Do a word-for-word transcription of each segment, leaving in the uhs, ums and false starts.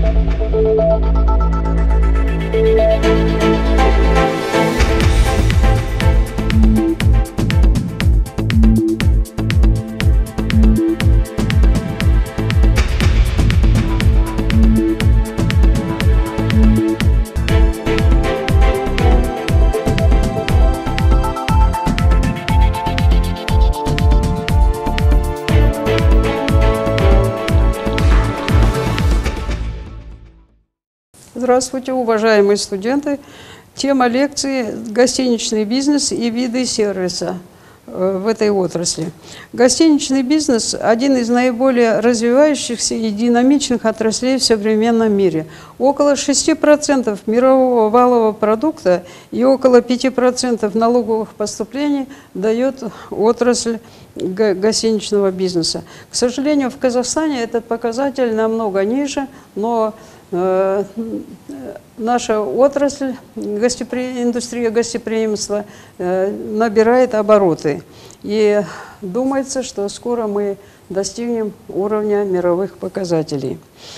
Здравствуйте, уважаемые студенты. Тема лекции «Гостиничный бизнес и виды сервиса в этой отрасли». Гостиничный бизнес – один из наиболее развивающихся и динамичных отраслей в современном мире. Около шести процентов мирового валового продукта и около пяти процентов налоговых поступлений дает отрасль гостиничного бизнеса. К сожалению, в Казахстане этот показатель намного ниже, но э, наша отрасль, гостепри... индустрия гостеприимства, э, набирает обороты. И думается, что скоро мы достигнем уровня мировых показателей.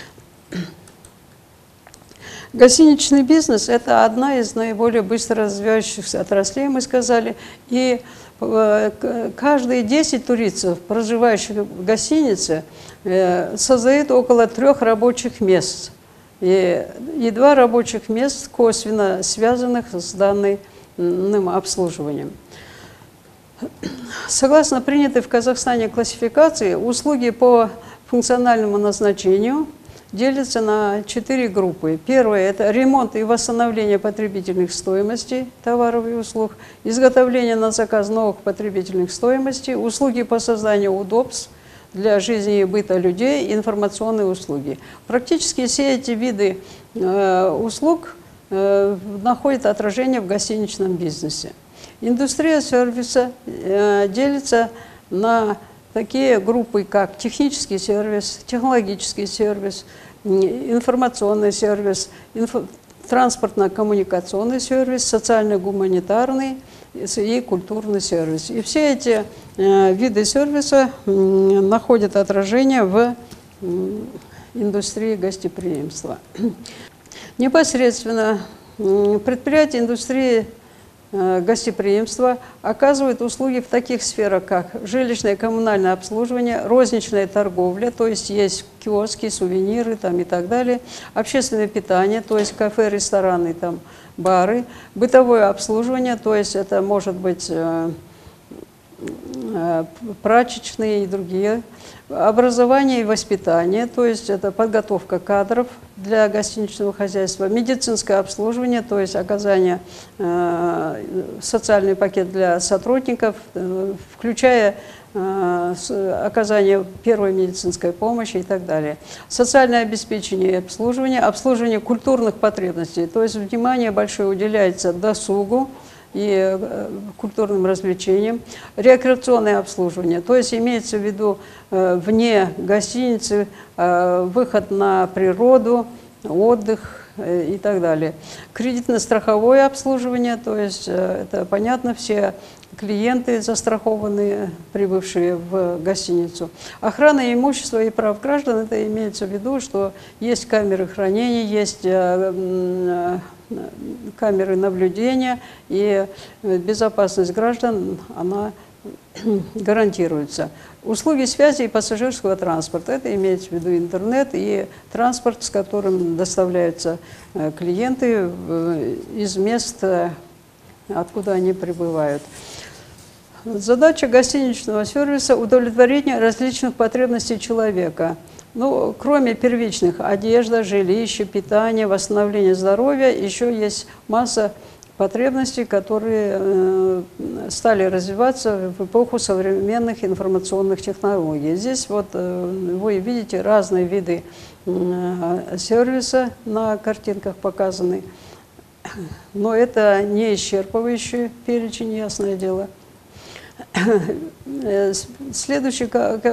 Гостиничный бизнес – это одна из наиболее быстро развивающихся отраслей, мы сказали, и каждые десять туристов, проживающих в гостинице, создают около трех рабочих мест и, и два рабочих мест, косвенно связанных с данным обслуживанием. Согласно принятой в Казахстане классификации, услуги по функциональному назначению делятся на четыре группы. Первое – это ремонт и восстановление потребительных стоимостей товаров и услуг, изготовление на заказ новых потребительных стоимостей, услуги по созданию удобств для жизни и быта людей, информационные услуги. Практически все эти виды э, услуг э, находят отражение в гостиничном бизнесе. Индустрия сервиса э, делится на такие группы, как технический сервис, технологический сервис, информационный сервис, инфо транспортно-коммуникационный сервис, социально-гуманитарный и культурный сервис. И все эти э, виды сервиса э, находят отражение в э, индустрии гостеприимства. Непосредственно э, предприятия индустрии гостеприимства оказывают услуги в таких сферах, как жилищное и коммунальное обслуживание, розничная торговля, то есть есть киоски, сувениры там, и так далее, общественное питание, то есть кафе, рестораны, там, бары, бытовое обслуживание, то есть это может быть э, э, прачечные и другие, образование и воспитание, то есть это подготовка кадров для гостиничного хозяйства, медицинское обслуживание, то есть оказание, э, социальный пакет для сотрудников, э, включая э, оказание первой медицинской помощи и так далее. Социальное обеспечение и обслуживание, обслуживание культурных потребностей, то есть внимание большое уделяется досугу и культурным развлечениям, рекреационное обслуживание, то есть имеется в виду э, вне гостиницы э, выход на природу, отдых э, и так далее. Кредитно-страховое обслуживание, то есть э, это понятно, все клиенты застрахованные, прибывшие в гостиницу. Охрана имущества и прав граждан, это имеется в виду, что есть камеры хранения, есть э, э, камеры наблюдения, и безопасность граждан, она гарантируется. Услуги связи и пассажирского транспорта, это имеется в виду интернет и транспорт, с которым доставляются клиенты из мест, откуда они прибывают. Задача гостиничного сервиса – удовлетворение различных потребностей человека. Ну, кроме первичных – одежда, жилище, питание, восстановление здоровья, еще есть масса потребностей, которые э, стали развиваться в эпоху современных информационных технологий. Здесь вот э, вы видите разные виды э, сервиса на картинках показаны, но это не исчерпывающий перечень, ясное дело. Следующий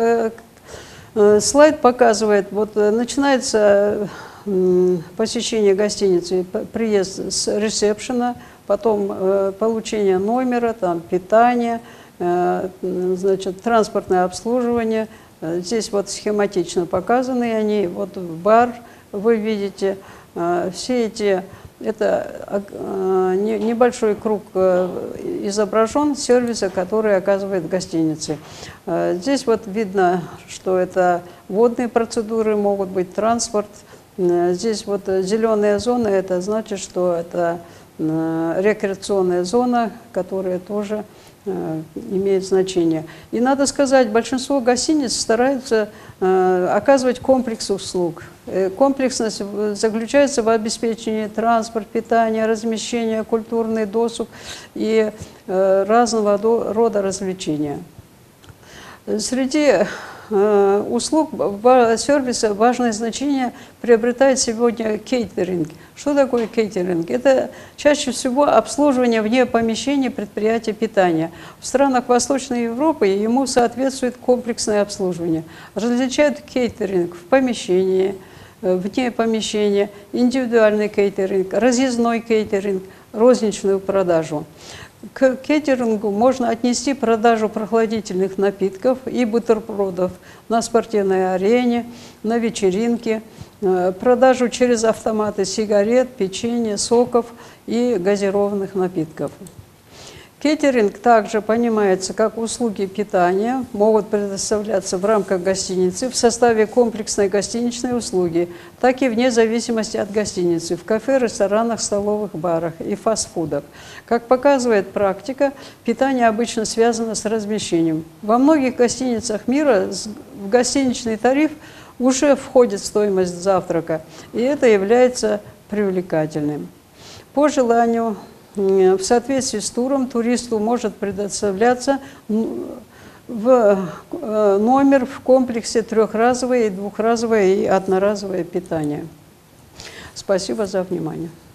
слайд показывает, вот начинается посещение гостиницы, приезд с ресепшена, потом получение номера, там, питание, значит, транспортное обслуживание. Здесь вот схематично показаны они, вот бар, вы видите все эти, это небольшой круг изображен сервиса, который оказывает гостиницы. Здесь вот видно, что это водные процедуры, могут быть транспорт. Здесь вот зеленая зона, это значит, что это рекреационная зона, которая тоже имеет значение. И надо сказать, большинство гостиниц стараются э, оказывать комплекс услуг. Э, комплексность заключается в обеспечении транспорта, питания, размещения, культурный досуг и э, разного рода развлечения. Среди э, услуг сервиса важное значение приобретает сегодня кейтеринг. Что такое кейтеринг? Это чаще всего обслуживание вне помещения предприятия питания. В странах Восточной Европы ему соответствует комплексное обслуживание. Различают кейтеринг в помещении, вне помещения, индивидуальный кейтеринг, разъездной кейтеринг, розничную продажу. К кейтерингу можно отнести продажу прохладительных напитков и бутербродов на спортивной арене, на вечеринке, продажу через автоматы сигарет, печенья, соков и газированных напитков. Кейтеринг также понимается как услуги питания, могут предоставляться в рамках гостиницы в составе комплексной гостиничной услуги, так и вне зависимости от гостиницы, в кафе, ресторанах, столовых, барах и фастфудах. Как показывает практика, питание обычно связано с размещением. Во многих гостиницах мира в гостиничный тариф уже входит стоимость завтрака, и это является привлекательным. По желанию, в соответствии с туром, туристу может предоставляться в номер в комплексе трехразовое, двухразовое и одноразовое питание. Спасибо за внимание.